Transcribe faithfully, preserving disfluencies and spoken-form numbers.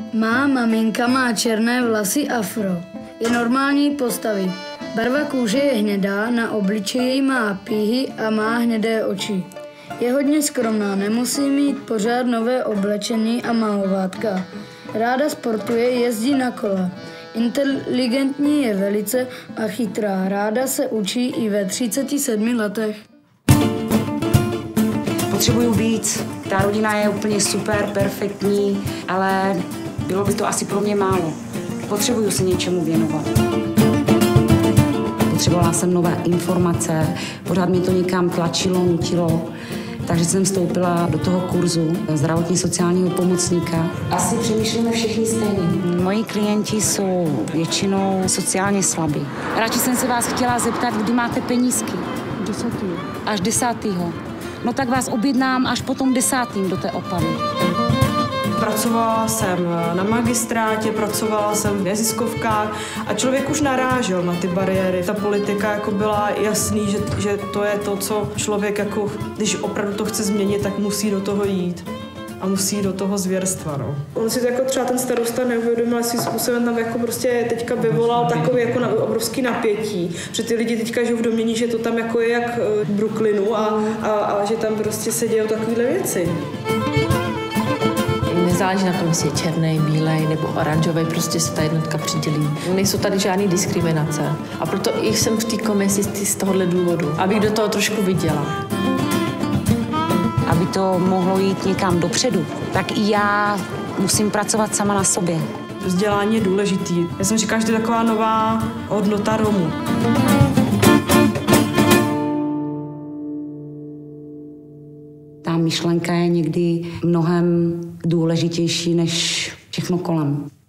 Má maminka má černé vlasy afro. Je normální postavy. Barva kůže je hnědá, na obličeji má píhy a má hnědé oči. Je hodně skromná, nemusí mít pořád nové oblečení a malovátka. Ráda sportuje, jezdí na kole. Inteligentní je velice a chytrá. Ráda se učí i ve třiceti sedmi letech. Potřebuju víc. Ta rodina je úplně super, perfektní, ale bylo by to asi pro mě málo. Potřebuju se něčemu věnovat. Potřebovala jsem nové informace, pořád mě to někam tlačilo, nutilo, takže jsem vstoupila do toho kurzu zdravotně sociálního pomocníka. Asi přemýšlíme všichni stejně. Moji klienti jsou většinou sociálně slabí. Radši jsem se vás chtěla zeptat, kdy máte penízky. Desátý. Až desátýho. No tak vás objednám až potom desátým do té Opavy. Pracovala jsem na magistrátě, pracovala jsem v neziskovkách a člověk už narážel na ty bariéry. Ta politika jako byla jasný, že, že to je to, co člověk, jako, když opravdu to chce změnit, tak musí do toho jít. A musí do toho zvěrstva. No. On si to jako třeba ten starosta neuvědomil, svým způsobem tam jako prostě teďka vyvolal takový jako na, obrovský napětí. Že ty lidi teďka žijou v domění, že to tam jako je jak v Brooklynu a, a, a že tam prostě se dějou takovéhle věci. Nezáleží na tom, jestli je černý, bílej nebo oranžový, prostě se ta jednotka přidělí. Nejsou tady žádný diskriminace. A proto i jsem v té komisi z tohohle důvodu, abych do toho trošku viděla. Aby to mohlo jít někam dopředu, tak i já musím pracovat sama na sobě. Vzdělání je důležitý. Já jsem říkala, že to je taková nová hodnota Romů. Ta myšlenka je někdy mnohem důležitější než všechno kolem.